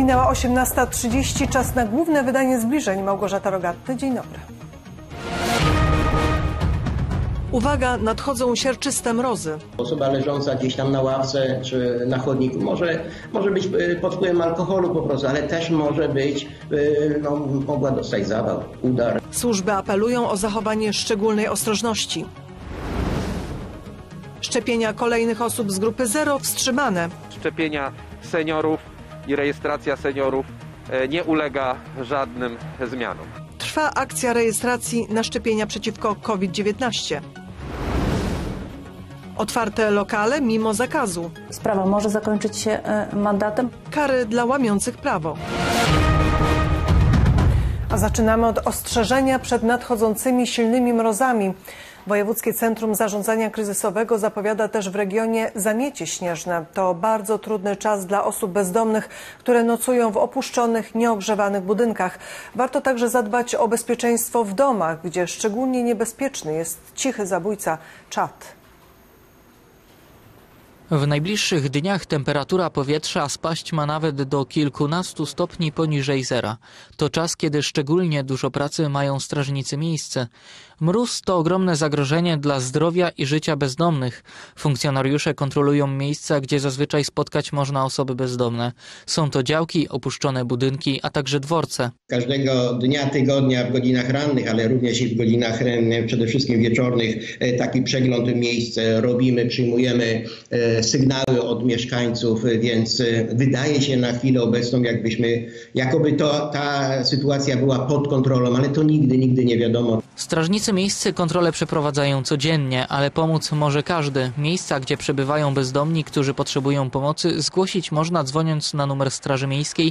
Minęła 18:30, czas na główne wydanie Zbliżeń. Małgorzata Rogatty, dzień dobry. Uwaga, nadchodzą siarczyste mrozy. Osoba leżąca gdzieś tam na ławce czy na chodniku może być pod wpływem alkoholu po prostu, ale też może być, mogła dostać zawał, udar. Służby apelują o zachowanie szczególnej ostrożności. Szczepienia kolejnych osób z grupy 0 wstrzymane. Szczepienia seniorów i rejestracja seniorów nie ulega żadnym zmianom. Trwa akcja rejestracji na szczepienia przeciwko COVID-19. Otwarte lokale mimo zakazu. Sprawa może zakończyć się mandatem. Kary dla łamiących prawo. A zaczynamy od ostrzeżenia przed nadchodzącymi silnymi mrozami. Wojewódzkie Centrum Zarządzania Kryzysowego zapowiada też w regionie zamiecie śnieżne. To bardzo trudny czas dla osób bezdomnych, które nocują w opuszczonych, nieogrzewanych budynkach. Warto także zadbać o bezpieczeństwo w domach, gdzie szczególnie niebezpieczny jest cichy zabójca czad. W najbliższych dniach temperatura powietrza spaść ma nawet do kilkunastu stopni poniżej zera. To czas, kiedy szczególnie dużo pracy mają strażnicy miejsce. Mróz to ogromne zagrożenie dla zdrowia i życia bezdomnych. Funkcjonariusze kontrolują miejsca, gdzie zazwyczaj spotkać można osoby bezdomne. Są to działki, opuszczone budynki, a także dworce. Każdego dnia, tygodnia w godzinach rannych, ale również i w godzinach przede wszystkim wieczornych taki przegląd miejsc robimy, przyjmujemy sygnały od mieszkańców, więc wydaje się na chwilę obecną, jakoby ta sytuacja była pod kontrolą, ale to nigdy nie wiadomo. Strażnicy miejscy kontrole przeprowadzają codziennie, ale pomóc może każdy. Miejsca, gdzie przebywają bezdomni, którzy potrzebują pomocy, zgłosić można dzwoniąc na numer Straży Miejskiej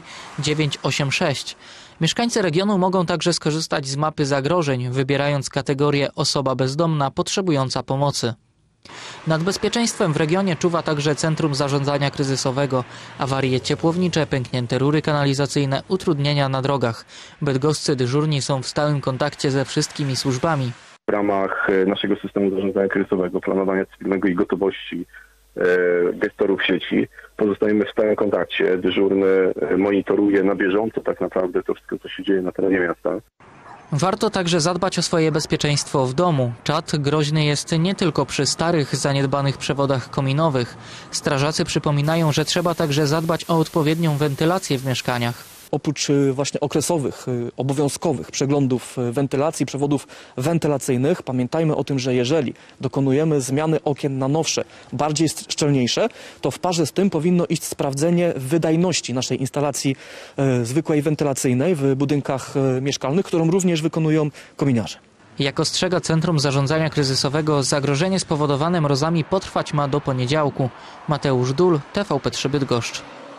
986. Mieszkańcy regionu mogą także skorzystać z mapy zagrożeń, wybierając kategorię osoba bezdomna potrzebująca pomocy. Nad bezpieczeństwem w regionie czuwa także Centrum Zarządzania Kryzysowego. Awarie ciepłownicze, pęknięte rury kanalizacyjne, utrudnienia na drogach. Bydgoscy dyżurni są w stałym kontakcie ze wszystkimi służbami. W ramach naszego systemu zarządzania kryzysowego, planowania cywilnego i gotowości gestorów sieci pozostajemy w stałym kontakcie. Dyżurny monitoruje na bieżąco tak naprawdę to wszystko, co się dzieje na terenie miasta. Warto także zadbać o swoje bezpieczeństwo w domu. Czad groźny jest nie tylko przy starych, zaniedbanych przewodach kominowych. Strażacy przypominają, że trzeba także zadbać o odpowiednią wentylację w mieszkaniach. Oprócz właśnie okresowych, obowiązkowych przeglądów wentylacji, przewodów wentylacyjnych, pamiętajmy o tym, że jeżeli dokonujemy zmiany okien na nowsze, bardziej szczelniejsze, to w parze z tym powinno iść sprawdzenie wydajności naszej instalacji zwykłej wentylacyjnej w budynkach mieszkalnych, którą również wykonują kominiarze. Jak ostrzega Centrum Zarządzania Kryzysowego, zagrożenie spowodowane mrozami potrwać ma do poniedziałku. Mateusz Dul, TVP3 Bydgoszcz.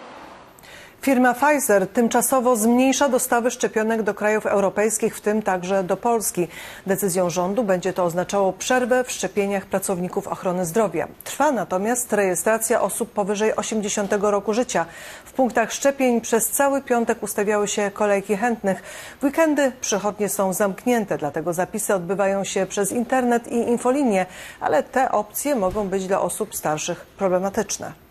Firma Pfizer tymczasowo zmniejsza dostawy szczepionek do krajów europejskich, w tym także do Polski. Decyzją rządu będzie to oznaczało przerwę w szczepieniach pracowników ochrony zdrowia. Trwa natomiast rejestracja osób powyżej 80 roku życia. W punktach szczepień przez cały piątek ustawiały się kolejki chętnych. W weekendy przychodnie są zamknięte, dlatego zapisy odbywają się przez internet i infolinię, ale te opcje mogą być dla osób starszych problematyczne.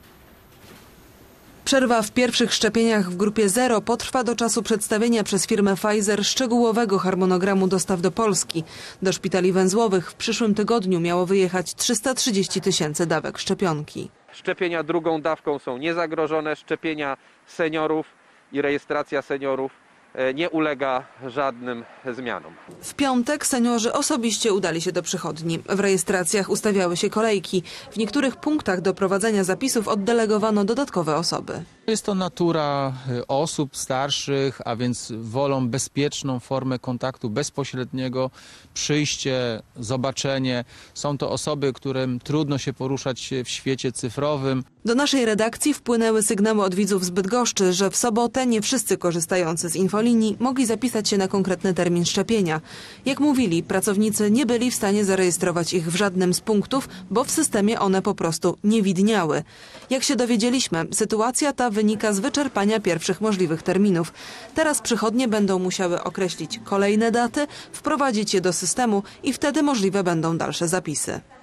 Przerwa w pierwszych szczepieniach w grupie 0 potrwa do czasu przedstawienia przez firmę Pfizer szczegółowego harmonogramu dostaw do Polski. Do szpitali węzłowych w przyszłym tygodniu miało wyjechać 330 000 dawek szczepionki. Szczepienia drugą dawką są niezagrożone, szczepienia seniorów i rejestracja seniorów nie ulega żadnym zmianom. W piątek seniorzy osobiście udali się do przychodni. W rejestracjach ustawiały się kolejki. W niektórych punktach do prowadzenia zapisów oddelegowano dodatkowe osoby. Jest to natura osób starszych, a więc wolą bezpieczną formę kontaktu bezpośredniego, przyjście, zobaczenie. Są to osoby, którym trudno się poruszać w świecie cyfrowym. Do naszej redakcji wpłynęły sygnały od widzów z Bydgoszczy, że w sobotę nie wszyscy korzystający z infolinii mogli zapisać się na konkretny termin szczepienia. Jak mówili, pracownicy nie byli w stanie zarejestrować ich w żadnym z punktów, bo w systemie one po prostu nie widniały. Jak się dowiedzieliśmy, sytuacja ta wynika z wyczerpania pierwszych możliwych terminów. Teraz przychodnie będą musiały określić kolejne daty, wprowadzić je do systemu i wtedy możliwe będą dalsze zapisy.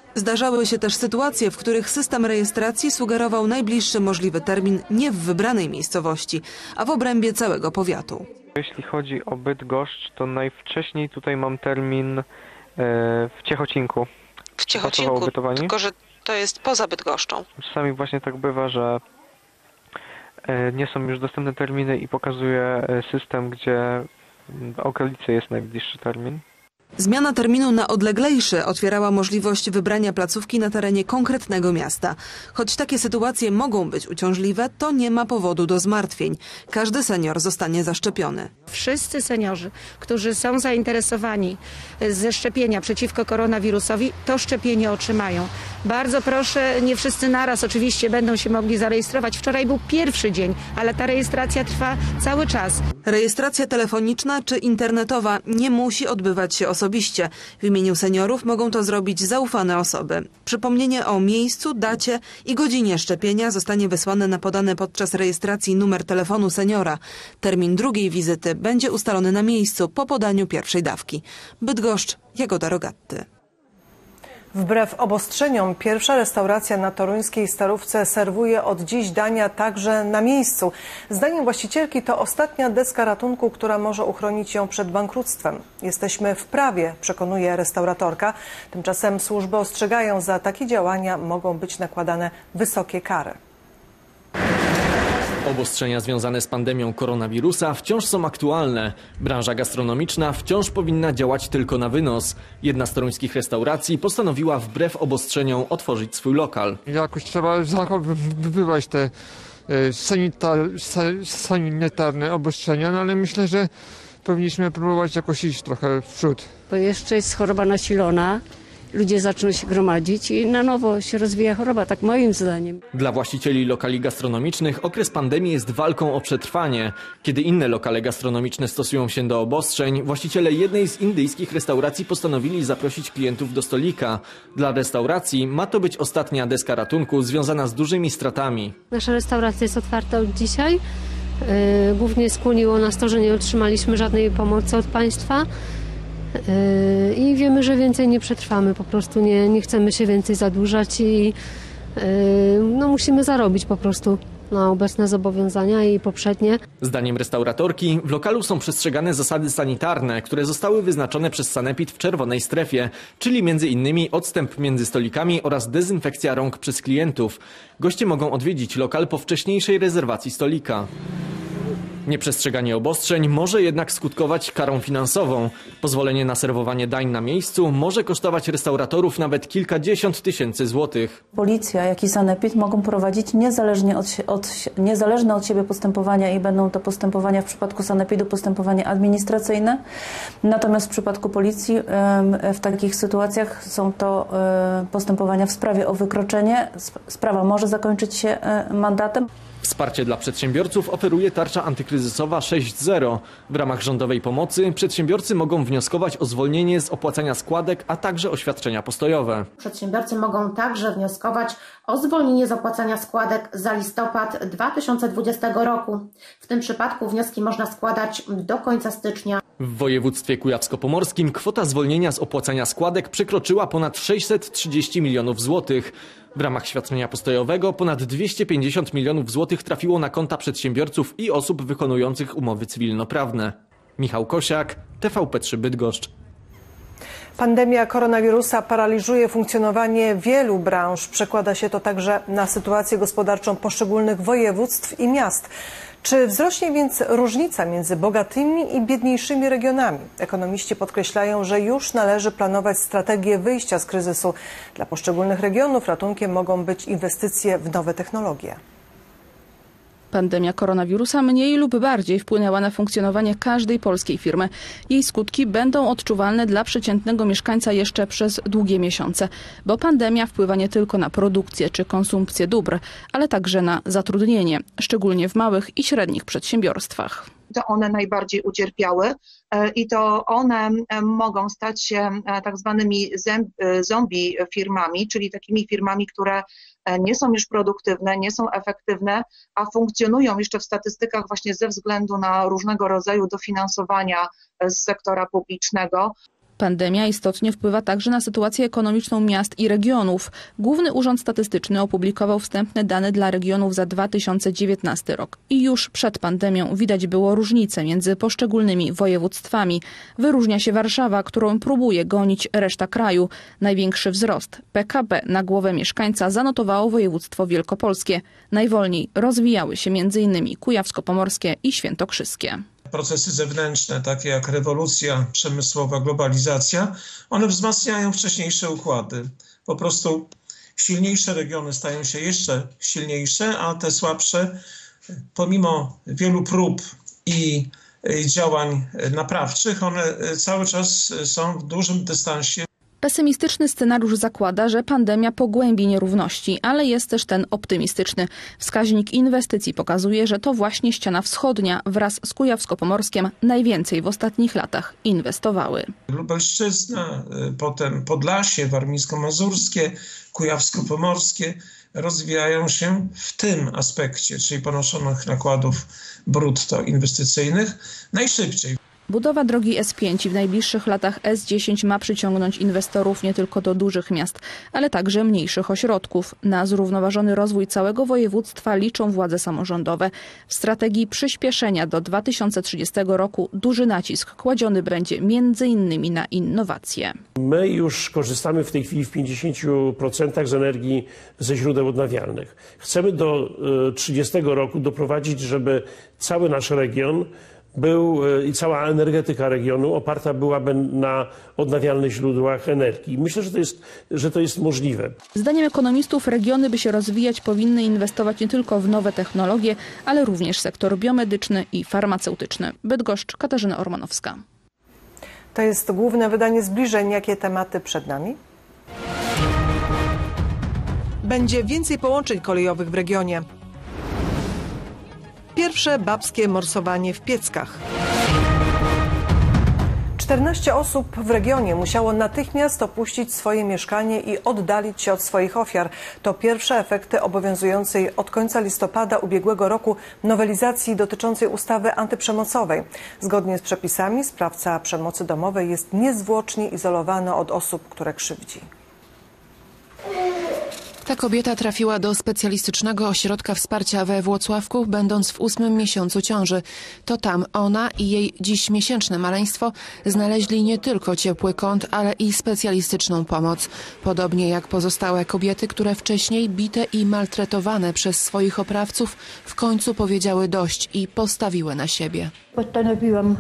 Zdarzały się też sytuacje, w których system rejestracji sugerował najbliższy możliwy termin nie w wybranej miejscowości, a w obrębie całego powiatu. Jeśli chodzi o Bydgoszcz, to najwcześniej tutaj mam termin w Ciechocinku. W Ciechocinku, tylko że to jest poza Bydgoszczą. Czasami właśnie tak bywa, że nie są już dostępne terminy i pokazuje system, gdzie w okolicy jest najbliższy termin. Zmiana terminu na odleglejszy otwierała możliwość wybrania placówki na terenie konkretnego miasta. Choć takie sytuacje mogą być uciążliwe, to nie ma powodu do zmartwień. Każdy senior zostanie zaszczepiony. Wszyscy seniorzy, którzy są zainteresowani ze szczepienia przeciwko koronawirusowi, to szczepienie otrzymają. Bardzo proszę, nie wszyscy naraz oczywiście będą się mogli zarejestrować. Wczoraj był pierwszy dzień, ale ta rejestracja trwa cały czas. Rejestracja telefoniczna czy internetowa nie musi odbywać się osobiście. W imieniu seniorów mogą to zrobić zaufane osoby. Przypomnienie o miejscu, dacie i godzinie szczepienia zostanie wysłane na podany podczas rejestracji numer telefonu seniora. Termin drugiej wizyty będzie ustalony na miejscu po podaniu pierwszej dawki. Bydgoszcz, Jagoda Rogatty. Wbrew obostrzeniom, pierwsza restauracja na toruńskiej Starówce serwuje od dziś dania także na miejscu. Zdaniem właścicielki to ostatnia deska ratunku, która może uchronić ją przed bankructwem. Jesteśmy w prawie, przekonuje restauratorka. Tymczasem służby ostrzegają, za takie działania mogą być nakładane wysokie kary. Obostrzenia związane z pandemią koronawirusa wciąż są aktualne. Branża gastronomiczna wciąż powinna działać tylko na wynos. Jedna z toruńskich restauracji postanowiła wbrew obostrzeniom otworzyć swój lokal. Jakoś trzeba zachowywać te sanitarne obostrzenia, no ale myślę, że powinniśmy próbować jakoś iść trochę w przód. Bo jeszcze jest choroba nasilona. Ludzie zaczną się gromadzić i na nowo się rozwija choroba, tak moim zdaniem. Dla właścicieli lokali gastronomicznych okres pandemii jest walką o przetrwanie. Kiedy inne lokale gastronomiczne stosują się do obostrzeń, właściciele jednej z indyjskich restauracji postanowili zaprosić klientów do stolika. Dla restauracji ma to być ostatnia deska ratunku związana z dużymi stratami. Nasza restauracja jest otwarta od dzisiaj. Głównie skłoniło nas to, że nie otrzymaliśmy żadnej pomocy od państwa. I wiemy, że więcej nie przetrwamy, po prostu nie chcemy się więcej zadłużać i musimy zarobić po prostu na obecne zobowiązania i poprzednie. Zdaniem restauratorki w lokalu są przestrzegane zasady sanitarne, które zostały wyznaczone przez sanepid w czerwonej strefie, czyli m.in. odstęp między stolikami oraz dezynfekcja rąk przez klientów. Goście mogą odwiedzić lokal po wcześniejszej rezerwacji stolika. Nieprzestrzeganie obostrzeń może jednak skutkować karą finansową. Pozwolenie na serwowanie dań na miejscu może kosztować restauratorów nawet kilkadziesiąt tysięcy złotych. Policja, jak i sanepid mogą prowadzić niezależne od siebie postępowania i będą to postępowania w przypadku sanepidu postępowania administracyjne. Natomiast w przypadku policji w takich sytuacjach są to postępowania w sprawie o wykroczenie. Sprawa może zakończyć się mandatem. Wsparcie dla przedsiębiorców oferuje tarcza antykryzysowa 6.0. W ramach rządowej pomocy przedsiębiorcy mogą wnioskować o zwolnienie z opłacania składek, a także oświadczenia postojowe. Przedsiębiorcy mogą także wnioskować o zwolnienie z opłacania składek za listopad 2020 roku. W tym przypadku wnioski można składać do końca stycznia. W województwie kujawsko-pomorskim kwota zwolnienia z opłacania składek przekroczyła ponad 630 milionów złotych. W ramach świadczenia postojowego ponad 250 milionów złotych trafiło na konta przedsiębiorców i osób wykonujących umowy cywilnoprawne. Michał Kosiak, TVP3 Bydgoszcz. Pandemia koronawirusa paraliżuje funkcjonowanie wielu branż. Przekłada się to także na sytuację gospodarczą poszczególnych województw i miast. Czy wzrośnie więc różnica między bogatymi i biedniejszymi regionami? Ekonomiści podkreślają, że już należy planować strategię wyjścia z kryzysu. Dla poszczególnych regionów ratunkiem mogą być inwestycje w nowe technologie. Pandemia koronawirusa mniej lub bardziej wpłynęła na funkcjonowanie każdej polskiej firmy. Jej skutki będą odczuwalne dla przeciętnego mieszkańca jeszcze przez długie miesiące, bo pandemia wpływa nie tylko na produkcję czy konsumpcję dóbr, ale także na zatrudnienie, szczególnie w małych i średnich przedsiębiorstwach. To one najbardziej ucierpiały i to one mogą stać się tak zwanymi zombie firmami, czyli takimi firmami, które nie są już produktywne, nie są efektywne, a funkcjonują jeszcze w statystykach właśnie ze względu na różnego rodzaju dofinansowania z sektora publicznego. Pandemia istotnie wpływa także na sytuację ekonomiczną miast i regionów. Główny Urząd Statystyczny opublikował wstępne dane dla regionów za 2019 rok. I już przed pandemią widać było różnice między poszczególnymi województwami. Wyróżnia się Warszawa, którą próbuje gonić reszta kraju. Największy wzrost PKB na głowę mieszkańca zanotowało województwo wielkopolskie. Najwolniej rozwijały się m.in. kujawsko-pomorskie i świętokrzyskie. Procesy zewnętrzne, takie jak rewolucja przemysłowa, globalizacja, one wzmacniają wcześniejsze układy. Po prostu silniejsze regiony stają się jeszcze silniejsze, a te słabsze, pomimo wielu prób i działań naprawczych, one cały czas są w dużym dystansie. Pesymistyczny scenariusz zakłada, że pandemia pogłębi nierówności, ale jest też ten optymistyczny. Wskaźnik inwestycji pokazuje, że to właśnie ściana wschodnia wraz z Kujawsko-Pomorskiem najwięcej w ostatnich latach inwestowały. Lubelszczyzna, potem Podlasie, Warmińsko-Mazurskie, Kujawsko-Pomorskie rozwijają się w tym aspekcie, czyli ponoszonych nakładów brutto inwestycyjnych najszybciej. Budowa drogi S5 i w najbliższych latach S10 ma przyciągnąć inwestorów nie tylko do dużych miast, ale także mniejszych ośrodków. Na zrównoważony rozwój całego województwa liczą władze samorządowe. W strategii przyspieszenia do 2030 roku duży nacisk kładziony będzie m.in. na innowacje. My już korzystamy w tej chwili w 50% z energii ze źródeł odnawialnych. Chcemy do 30 roku doprowadzić, żeby cały nasz region i cała energetyka regionu oparta byłaby na odnawialnych źródłach energii. Myślę, że to jest możliwe. Zdaniem ekonomistów regiony, by się rozwijać, powinny inwestować nie tylko w nowe technologie, ale również sektor biomedyczny i farmaceutyczny. Bydgoszcz, Katarzyna Ormanowska. To jest główne wydanie Zbliżeń. Jakie tematy przed nami? Będzie więcej połączeń kolejowych w regionie. Pierwsze babskie morsowanie w Pieckach. 14 osób w regionie musiało natychmiast opuścić swoje mieszkanie i oddalić się od swoich ofiar. To pierwsze efekty obowiązującej od końca listopada ubiegłego roku nowelizacji dotyczącej ustawy antyprzemocowej. Zgodnie z przepisami sprawca przemocy domowej jest niezwłocznie izolowany od osób, które krzywdzi. Ta kobieta trafiła do specjalistycznego ośrodka wsparcia we Włocławku, będąc w 8. miesiącu ciąży. To tam ona i jej dziś miesięczne maleństwo znaleźli nie tylko ciepły kąt, ale i specjalistyczną pomoc. Podobnie jak pozostałe kobiety, które wcześniej bite i maltretowane przez swoich oprawców w końcu powiedziały dość i postawiły na siebie. Postanowiłam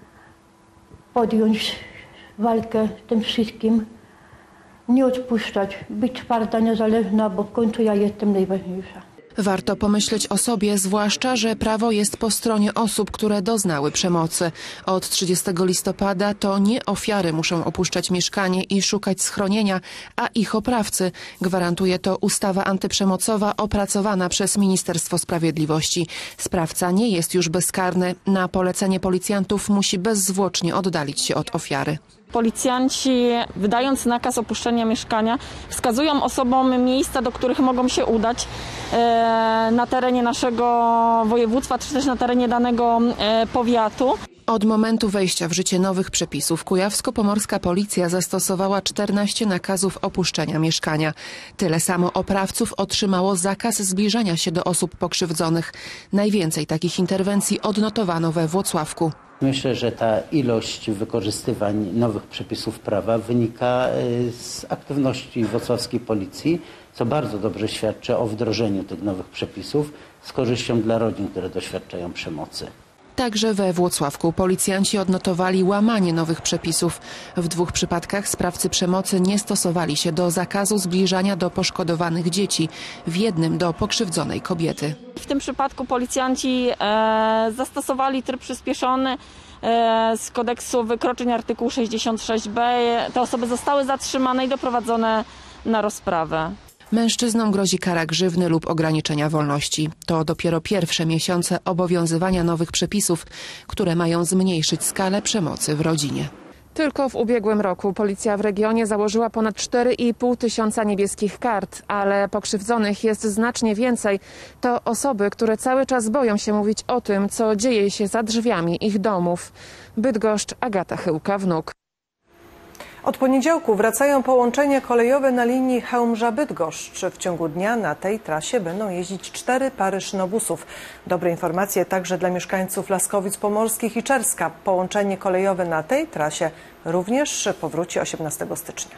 podjąć walkę z tym wszystkim. Nie odpuszczać, być twarda, niezależna, bo w końcu ja jestem najważniejsza. Warto pomyśleć o sobie, zwłaszcza, że prawo jest po stronie osób, które doznały przemocy. Od 30 listopada to nie ofiary muszą opuszczać mieszkanie i szukać schronienia, a ich oprawcy. Gwarantuje to ustawa antyprzemocowa opracowana przez Ministerstwo Sprawiedliwości. Sprawca nie jest już bezkarny. Na polecenie policjantów musi bezzwłocznie oddalić się od ofiary. Policjanci, wydając nakaz opuszczenia mieszkania, wskazują osobom miejsca, do których mogą się udać na terenie naszego województwa, czy też na terenie danego powiatu. Od momentu wejścia w życie nowych przepisów kujawsko-pomorska policja zastosowała 14 nakazów opuszczenia mieszkania. Tyle samo oprawców otrzymało zakaz zbliżania się do osób pokrzywdzonych. Najwięcej takich interwencji odnotowano we Włocławku. Myślę, że ta ilość wykorzystywań nowych przepisów prawa wynika z aktywności włocławskiej policji, co bardzo dobrze świadczy o wdrożeniu tych nowych przepisów z korzyścią dla rodzin, które doświadczają przemocy. Także we Włocławku policjanci odnotowali łamanie nowych przepisów. W 2 przypadkach sprawcy przemocy nie stosowali się do zakazu zbliżania do poszkodowanych dzieci, w jednym do pokrzywdzonej kobiety. W tym przypadku policjanci zastosowali tryb przyspieszony z kodeksu wykroczeń artykuł 66b. Te osoby zostały zatrzymane i doprowadzone na rozprawę. Mężczyznom grozi kara grzywny lub ograniczenia wolności. To dopiero pierwsze miesiące obowiązywania nowych przepisów, które mają zmniejszyć skalę przemocy w rodzinie. Tylko w ubiegłym roku policja w regionie założyła ponad 4,5 tysiąca niebieskich kart, ale pokrzywdzonych jest znacznie więcej. To osoby, które cały czas boją się mówić o tym, co dzieje się za drzwiami ich domów. Bydgoszcz, Agata Chyłka-Wnuk. Od poniedziałku wracają połączenia kolejowe na linii Chełmża-Bydgoszcz. W ciągu dnia na tej trasie będą jeździć 4 pary szynobusów. Dobre informacje także dla mieszkańców Laskowic Pomorskich i Czerska. Połączenie kolejowe na tej trasie również powróci 18 stycznia.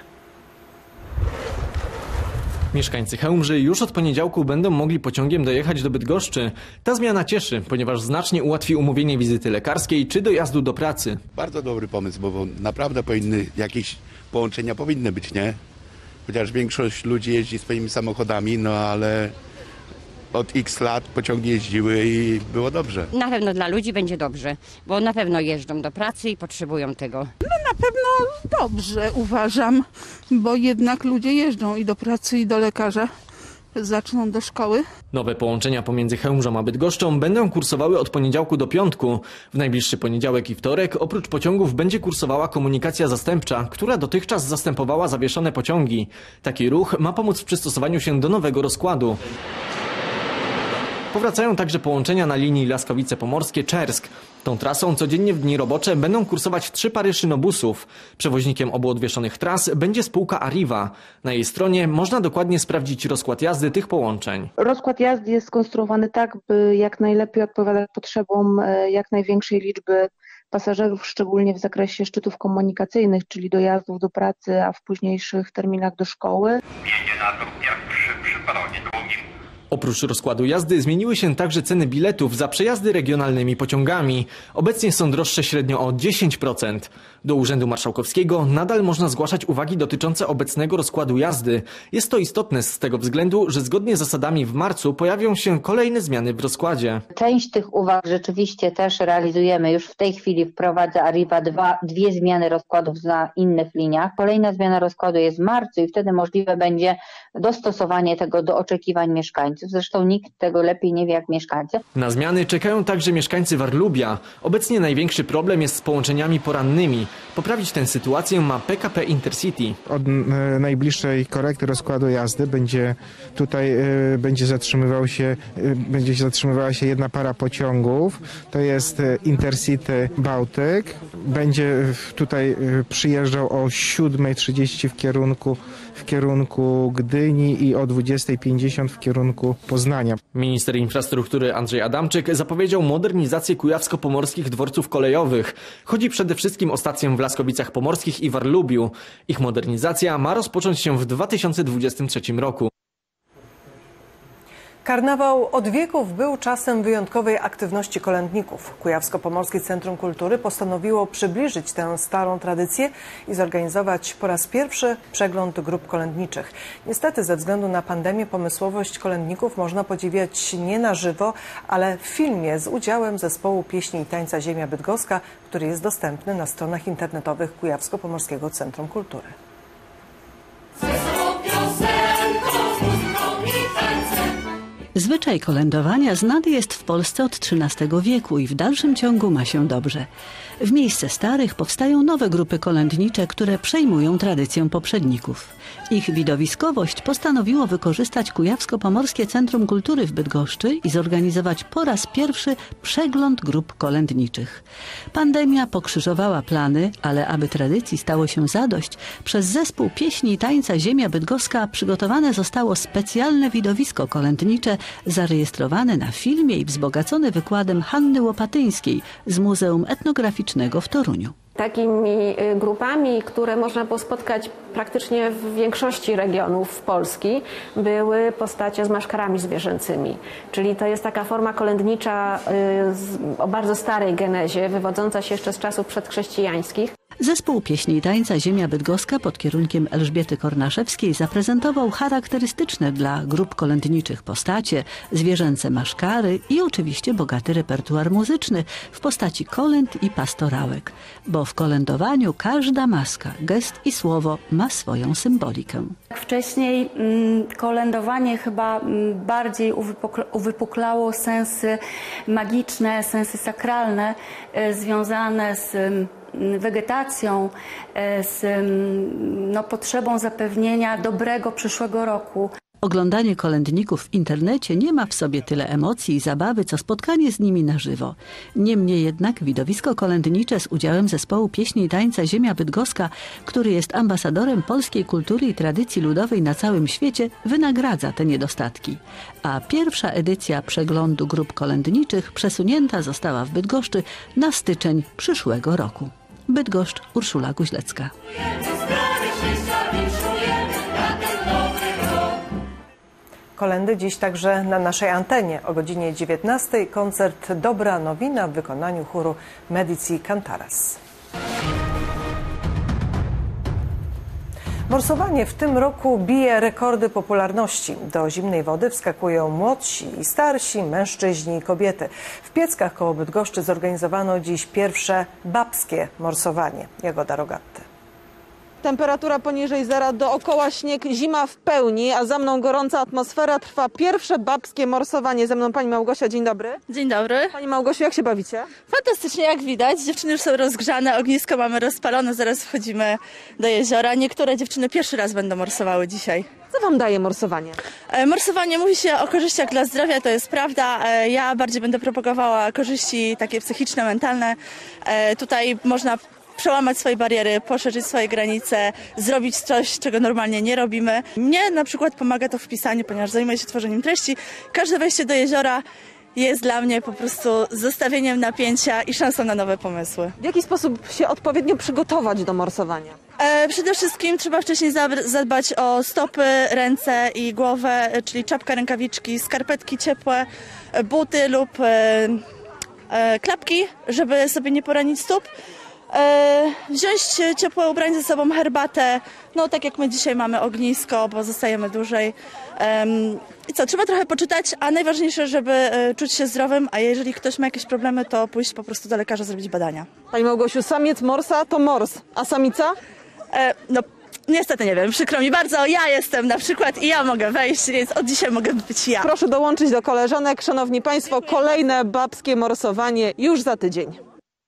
Mieszkańcy Chełmży już od poniedziałku będą mogli pociągiem dojechać do Bydgoszczy. Ta zmiana cieszy, ponieważ znacznie ułatwi umówienie wizyty lekarskiej czy dojazdu do pracy. Bardzo dobry pomysł, bo naprawdę jakieś połączenia powinny być, nie? Chociaż większość ludzi jeździ swoimi samochodami, no ale od x lat pociągi jeździły i było dobrze. Na pewno dla ludzi będzie dobrze, bo na pewno jeżdżą do pracy i potrzebują tego. No na pewno dobrze uważam, bo jednak ludzie jeżdżą i do pracy, i do lekarza. Zaczną do szkoły. Nowe połączenia pomiędzy Chełmżą a Bydgoszczą będą kursowały od poniedziałku do piątku. W najbliższy poniedziałek i wtorek oprócz pociągów będzie kursowała komunikacja zastępcza, która dotychczas zastępowała zawieszone pociągi. Taki ruch ma pomóc w przystosowaniu się do nowego rozkładu. Powracają także połączenia na linii Laskowice Pomorskie-Czersk. Tą trasą codziennie w dni robocze będą kursować 3 pary szynobusów. Przewoźnikiem obu odwieszonych tras będzie spółka Arriva. Na jej stronie można dokładnie sprawdzić rozkład jazdy tych połączeń. Rozkład jazdy jest skonstruowany tak, by jak najlepiej odpowiadać potrzebom jak największej liczby pasażerów, szczególnie w zakresie szczytów komunikacyjnych, czyli dojazdów do pracy, a w późniejszych terminach do szkoły. Jedzie na tor pierwszy przy peronie drugim. Oprócz rozkładu jazdy zmieniły się także ceny biletów za przejazdy regionalnymi pociągami. Obecnie są droższe średnio o 10%. Do Urzędu Marszałkowskiego nadal można zgłaszać uwagi dotyczące obecnego rozkładu jazdy. Jest to istotne z tego względu, że zgodnie z zasadami w marcu pojawią się kolejne zmiany w rozkładzie. Część tych uwag rzeczywiście też realizujemy. Już w tej chwili wprowadza Arriva dwie zmiany rozkładów na innych liniach. Kolejna zmiana rozkładu jest w marcu i wtedy możliwe będzie dostosowanie tego do oczekiwań mieszkańców. Zresztą nikt tego lepiej nie wie jak mieszkańcy. Na zmiany czekają także mieszkańcy Warlubia. Obecnie największy problem jest z połączeniami porannymi. Poprawić tę sytuację ma PKP Intercity. Od najbliższej korekty rozkładu jazdy będzie zatrzymywała się jedna para pociągów. To jest Intercity Bałtyk. Będzie tutaj przyjeżdżał o 7:30 w kierunku Gdyni i o 20:50 w kierunku Poznania. Minister infrastruktury Andrzej Adamczyk zapowiedział modernizację kujawsko-pomorskich dworców kolejowych. Chodzi przede wszystkim o stację w Laskowicach Pomorskich i Warlubiu. Ich modernizacja ma rozpocząć się w 2023 roku. Karnawał od wieków był czasem wyjątkowej aktywności kolędników. Kujawsko-Pomorskie Centrum Kultury postanowiło przybliżyć tę starą tradycję i zorganizować po raz pierwszy przegląd grup kolędniczych. Niestety ze względu na pandemię pomysłowość kolędników można podziwiać nie na żywo, ale w filmie z udziałem zespołu pieśni i tańca Ziemia Bydgoska, który jest dostępny na stronach internetowych Kujawsko-Pomorskiego Centrum Kultury. Zwyczaj kolędowania znany jest w Polsce od XIII wieku i w dalszym ciągu ma się dobrze. W miejsce starych powstają nowe grupy kolędnicze, które przejmują tradycję poprzedników. Ich widowiskowość postanowiło wykorzystać Kujawsko-Pomorskie Centrum Kultury w Bydgoszczy i zorganizować po raz pierwszy przegląd grup kolędniczych. Pandemia pokrzyżowała plany, ale aby tradycji stało się zadość, przez zespół pieśni i tańca Ziemia Bydgoska przygotowane zostało specjalne widowisko kolędnicze zarejestrowane na filmie i wzbogacone wykładem Hanny Łopatyńskiej z Muzeum Etnograficznego w Toruniu. Takimi grupami, które można było spotkać praktycznie w większości regionów Polski, były postacie z maszkarami zwierzęcymi. Czyli to jest taka forma kolędnicza o bardzo starej genezie, wywodząca się jeszcze z czasów przedchrześcijańskich. Zespół pieśni i tańca Ziemia Bydgoska pod kierunkiem Elżbiety Kornaszewskiej zaprezentował charakterystyczne dla grup kolędniczych postacie, zwierzęce maszkary i oczywiście bogaty repertuar muzyczny w postaci kolęd i pastorałek. Bo w kolędowaniu każda maska, gest i słowo ma swoją symbolikę. Wcześniej kolędowanie chyba bardziej uwypuklało sensy magiczne, sensy sakralne związane z wegetacją, z potrzebą zapewnienia dobrego przyszłego roku. Oglądanie kolędników w internecie nie ma w sobie tyle emocji i zabawy, co spotkanie z nimi na żywo. Niemniej jednak widowisko kolędnicze z udziałem zespołu pieśni i tańca Ziemia Bydgoska, który jest ambasadorem polskiej kultury i tradycji ludowej na całym świecie, wynagradza te niedostatki. A pierwsza edycja przeglądu grup kolędniczych przesunięta została w Bydgoszczy na styczeń przyszłego roku. Bydgoszcz, Urszula Guźlecka. Kolędy dziś także na naszej antenie. O godzinie 19 koncert Dobra Nowina w wykonaniu chóru Medici Cantaras. Morsowanie w tym roku bije rekordy popularności. Do zimnej wody wskakują młodsi i starsi, mężczyźni i kobiety. W Pieckach koło Bydgoszczy zorganizowano dziś pierwsze babskie morsowanie. Jagoda Rogatty. Temperatura poniżej zera, dookoła śnieg, zima w pełni, a za mną gorąca atmosfera. Trwa pierwsze babskie morsowanie. Ze mną pani Małgosia, dzień dobry. Dzień dobry. Pani Małgosiu, jak się bawicie? Fantastycznie, jak widać. Dziewczyny już są rozgrzane, ognisko mamy rozpalone, zaraz wchodzimy do jeziora. Niektóre dziewczyny pierwszy raz będą morsowały dzisiaj. Co wam daje morsowanie? Morsowanie, mówi się o korzyściach dla zdrowia, to jest prawda. Ja bardziej będę propagowała korzyści takie psychiczne, mentalne. Tutaj można przełamać swoje bariery, poszerzyć swoje granice, zrobić coś, czego normalnie nie robimy. Mnie na przykład pomaga to w pisaniu, ponieważ zajmuję się tworzeniem treści. Każde wejście do jeziora jest dla mnie po prostu zostawieniem napięcia i szansą na nowe pomysły. W jaki sposób się odpowiednio przygotować do morsowania? Przede wszystkim trzeba wcześniej zadbać o stopy, ręce i głowę, czyli czapka, rękawiczki, skarpetki ciepłe, buty lub klapki, żeby sobie nie poranić stóp. Wziąć ciepłe ubranie ze sobą, herbatę, no tak jak my dzisiaj mamy ognisko, bo zostajemy dłużej. I co, trzeba trochę poczytać, a najważniejsze, żeby czuć się zdrowym, a jeżeli ktoś ma jakieś problemy, to pójść po prostu do lekarza, zrobić badania. Pani Małgosiu, samiec morsa to mors, a samica? No niestety nie wiem, przykro mi bardzo, ja jestem na przykład i ja mogę wejść, więc od dzisiaj mogę być ja. Proszę dołączyć do koleżanek, szanowni państwo, kolejne babskie morsowanie już za tydzień.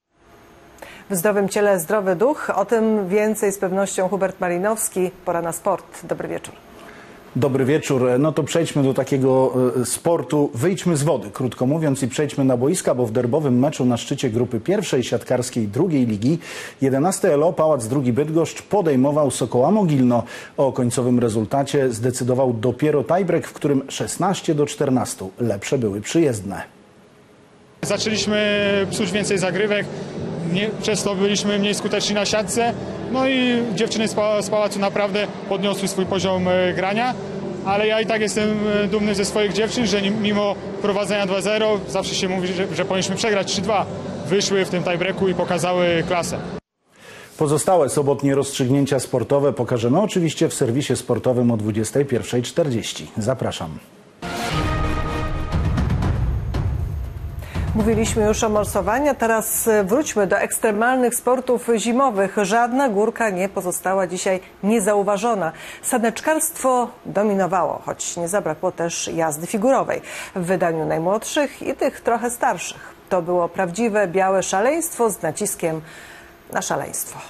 W zdrowym ciele zdrowy duch. O tym więcej z pewnością Hubert Malinowski. Pora na sport. Dobry wieczór. Dobry wieczór. No to przejdźmy do takiego sportu. Wyjdźmy z wody, krótko mówiąc, i przejdźmy na boiska, bo w derbowym meczu na szczycie grupy pierwszej siatkarskiej drugiej ligi 11 LO Pałac II Bydgoszcz podejmował Sokoła Mogilno. O końcowym rezultacie zdecydował dopiero tiebreak, w którym 16-14 lepsze były przyjezdne. Zaczęliśmy psuć więcej zagrywek. Przez to byliśmy mniej skuteczni na siatce, no i dziewczyny z pałacu naprawdę podniosły swój poziom grania, ale ja i tak jestem dumny ze swoich dziewczyn, że mimo prowadzenia 2-0, zawsze się mówi, że powinniśmy przegrać 3-2, wyszły w tym tiebreaku i pokazały klasę. Pozostałe sobotnie rozstrzygnięcia sportowe pokażemy oczywiście w serwisie sportowym o 21:40. Zapraszam. Mówiliśmy już o morsowaniu, teraz wróćmy do ekstremalnych sportów zimowych. Żadna górka nie pozostała dzisiaj niezauważona. Saneczkarstwo dominowało, choć nie zabrakło też jazdy figurowej w wydaniu najmłodszych i tych trochę starszych. To było prawdziwe białe szaleństwo z naciskiem na szaleństwo.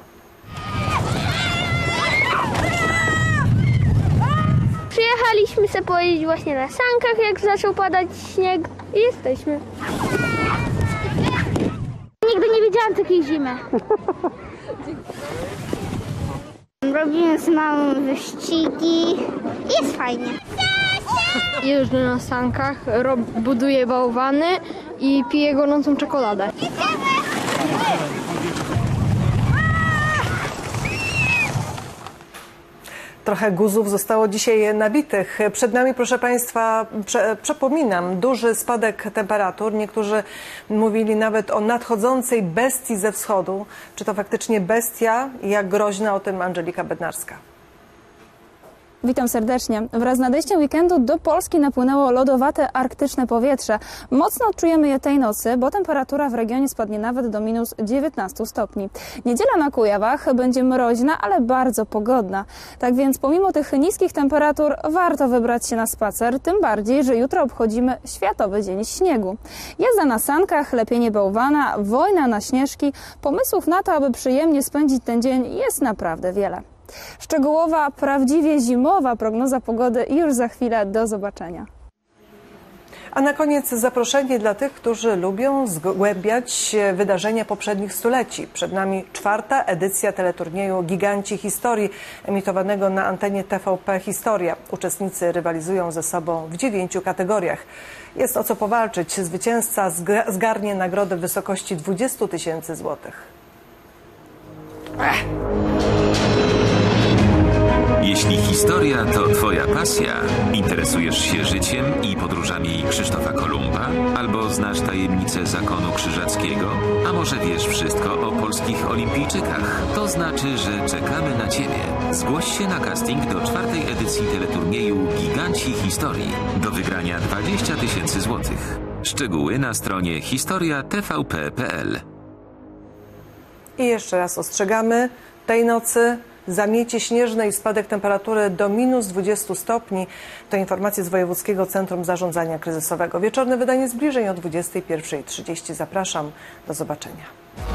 Przyjechaliśmy sobie pojeździć właśnie na sankach, jak zaczął padać śnieg i jesteśmy. Nigdy nie widziałam takiej zimy. Robimy z mamą wyścigi i jest fajnie. Jeżdżę na sankach, buduję bałwany i piję gorącą czekoladę. Trochę guzów zostało dzisiaj nabitych. Przed nami, proszę Państwa, przypominam, duży spadek temperatur. Niektórzy mówili nawet o nadchodzącej bestii ze wschodu. Czy to faktycznie bestia i jak groźna? O tym Angelika Bednarska. Witam serdecznie. Wraz z nadejściem weekendu do Polski napłynęło lodowate arktyczne powietrze. Mocno odczujemy je tej nocy, bo temperatura w regionie spadnie nawet do minus 19 stopni. Niedziela na Kujawach będzie mroźna, ale bardzo pogodna. Tak więc pomimo tych niskich temperatur warto wybrać się na spacer, tym bardziej, że jutro obchodzimy Światowy Dzień Śniegu. Jazda na sankach, lepienie bałwana, wojna na śnieżki. Pomysłów na to, aby przyjemnie spędzić ten dzień jest naprawdę wiele. W Szczegółowa, prawdziwie zimowa prognoza pogody już za chwilę. Do zobaczenia. A na koniec zaproszenie dla tych, którzy lubią zgłębiać wydarzenia poprzednich stuleci. Przed nami 4. edycja teleturnieju Giganci Historii, emitowanego na antenie TVP Historia. Uczestnicy rywalizują ze sobą w 9 kategoriach. Jest o co powalczyć. Zwycięzca zgarnie nagrodę w wysokości 20 000 złotych. Jeśli historia to Twoja pasja, interesujesz się życiem i podróżami Krzysztofa Kolumba, albo znasz tajemnicę zakonu krzyżackiego, a może wiesz wszystko o polskich olimpijczykach, to znaczy, że czekamy na Ciebie. Zgłoś się na casting do 4. edycji teleturnieju Giganci Historii. Do wygrania 20 000 złotych. Szczegóły na stronie historiatvp.pl. I jeszcze raz ostrzegamy, tej nocy zamiecie śnieżne i spadek temperatury do -20 stopni. To informacje z Wojewódzkiego Centrum Zarządzania Kryzysowego. Wieczorne wydanie zbliżeń o 21:30. Zapraszam. Do zobaczenia.